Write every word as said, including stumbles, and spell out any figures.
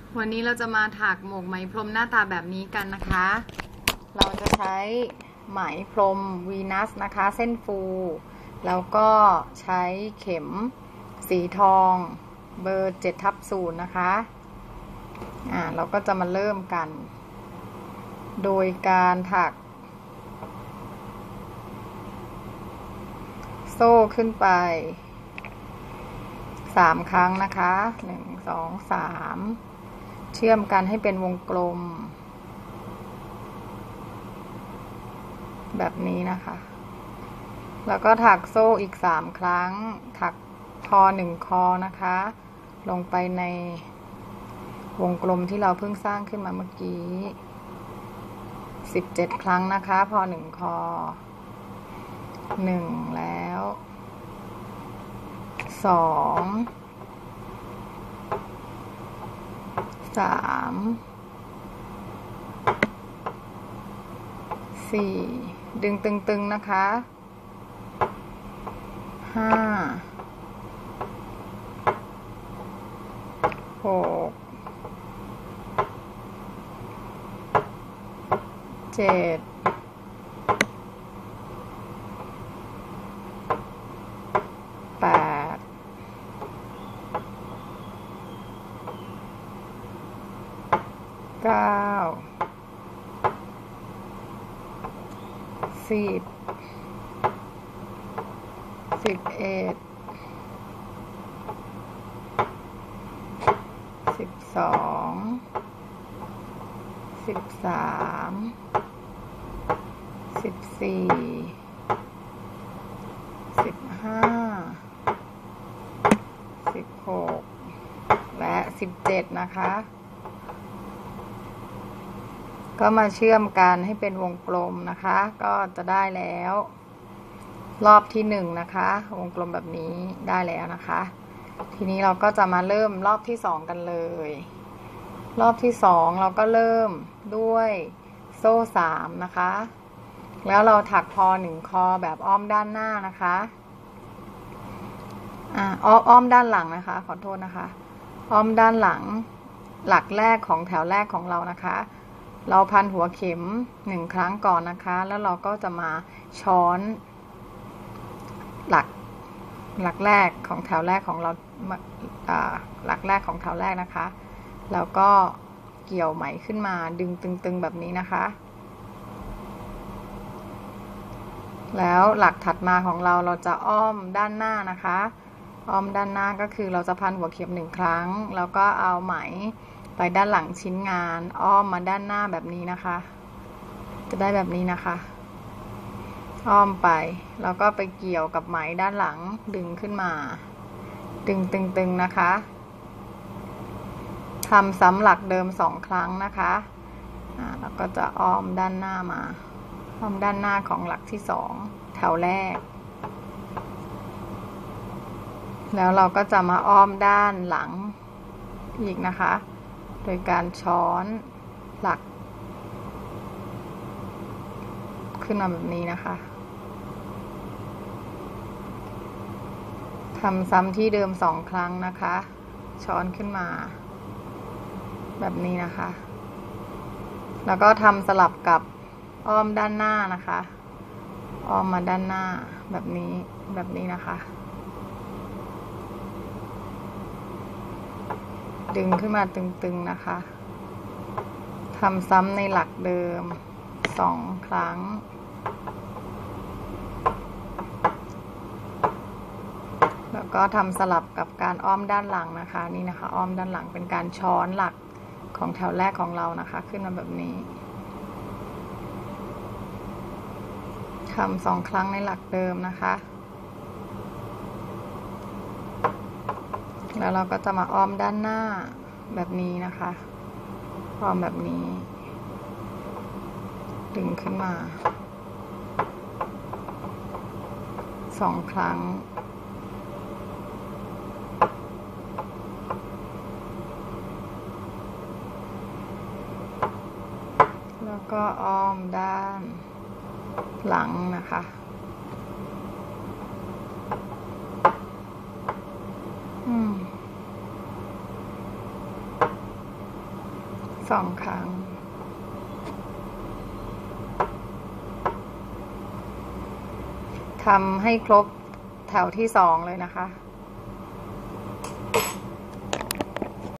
วันนี้เราจะมาถักหมวกไหมพรมหน้าตาแบบนี้กันนะคะ เราจะใช้ไหมพรมวีนัสนะคะเส้นฟูแล้วก็ใช้เข็มสีทองเบอร์เจ็ดทับศูนย์นะคะอ่าเราก็จะมาเริ่มกัน โดยการถักโซ่ขึ้นไปสามครั้งนะคะหนึ่งสองสามเชื่อมกันให้เป็นวงกลมแบบนี้นะคะแล้วก็ถักโซ่อีกสามครั้งถักทอหนึ่งคอนะคะลงไปในวงกลมที่เราเพิ่งสร้างขึ้นมาเมื่อกี้สิบเจ็ดครั้งนะคะพอหนึ่งคอหนึ่งแล้วสองสามสี่ดึงตึงๆนะคะห้าหกเจ็ดแปดเก้าสิบสิบเอ็ดสิบสองสิบสามสิบสี่สิบห้าสิบหกและสิบเจ็ดนะคะก็มาเชื่อมกันให้เป็นวงกลมนะคะก็จะได้แล้วรอบที่หนึ่งนะคะวงกลมแบบนี้ได้แล้วนะคะทีนี้เราก็จะมาเริ่มรอบที่สองกันเลยรอบที่สองเราก็เริ่มด้วยโซ่สามนะคะแล้วเราถักพอหนึ่งคอแบบอ้อมด้านหน้านะคะอ่าอ้อมอ้อมด้านหลังนะคะขอโทษนะคะอ้อมด้านหลังหลักแรกของแถวแรกของเรานะคะเราพันหัวเข็มหนึ่งครั้งก่อนนะคะแล้วเราก็จะมาช้อนหลักหลักแรกของแถวแรกของเราหลักแรกของแถวแรกนะคะแล้วก็เกี่ยวไหมขึ้นมาดึงตึงๆแบบนี้นะคะแล้วหลักถัดมาของเราเราจะอ้อมด้านหน้านะคะอ้อมด้านหน้าก็คือเราจะพันหัวเข็มหนึ่งครั้งแล้วก็เอาไหมไปด้านหลังชิ้นงานอ้อมมาด้านหน้าแบบนี้นะคะจะได้แบบนี้นะคะอ้อมไปแล้วก็ไปเกี่ยวกับไหมด้านหลังดึงขึ้นมาดึงตึงๆนะคะทำซ้ำหลักเดิมสองครั้งนะคะอ่าแล้วก็จะอ้อมด้านหน้ามาอ้อมด้านหน้าของหลักที่สองแถวแรกแล้วเราก็จะมาอ้อมด้านหลังอีกนะคะโดยการช้อนหลักขึ้นมาแบบนี้นะคะทำซ้ำที่เดิมสองครั้งนะคะช้อนขึ้นมาแบบนี้นะคะแล้วก็ทำสลับกับอ้อมด้านหน้านะคะอ้อมมาด้านหน้าแบบนี้แบบนี้นะคะดึงขึ้นมาตึงๆนะคะทำซ้ำในหลักเดิมสองครั้งแล้วก็ทำสลับกับการอ้อมด้านหลังนะคะนี่นะคะอ้อมด้านหลังเป็นการช้อนหลักของแถวแรกของเรานะคะขึ้นมาแบบนี้ทำสองครั้งในหลักเดิมนะคะแล้วเราก็จะมาอ้อมด้านหน้าแบบนี้นะคะอ้อมแบบนี้ดึงขึ้นมาสองครั้งแล้วก็อ้อมด้านหลังนะคะ อืมสองครั้งทำให้ครบแถวที่สองเลยนะคะ